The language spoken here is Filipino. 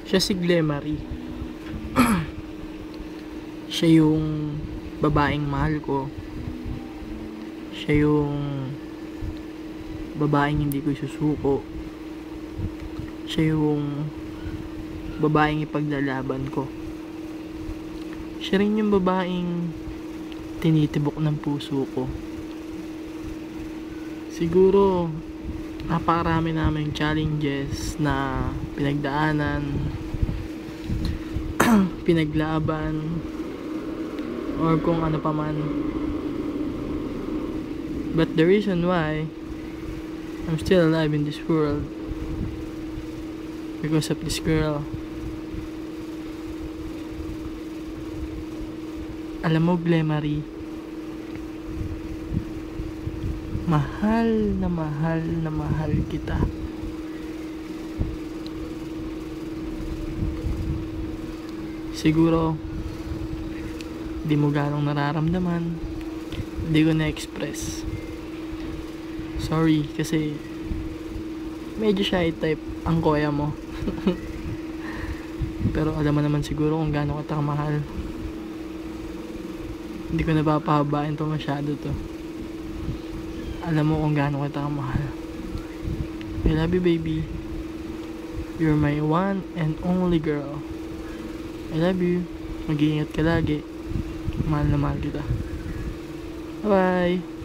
Siya si Glemary. Siya yung babaeng mahal ko. Siya yung babaeng hindi ko susuko. Siya yung babaeng ipaglalaban ko. Siya rin yung babaeng tinitibok ng puso ko. Siguro napakarami naming challenges na pinagdaanan, pinaglaban, or kung ano pa man. But the reason why I'm still alive in this world, because of this girl. Alam mo, Glemary, mahal na mahal na mahal kita. Siguro di mo ganong nararamdaman, di ko na-express. Sorry, kasi medyo shy type ang kuya mo. Pero alam mo naman siguro kung gaano kita kamahal. Hindi ko napapahabain to masyado to. Alam mo kung gaano kita kamahal. I love you, baby. You're my one and only girl. I love you. Mag-iingat ka lagi. Mahal na mahal kita. Bye-bye.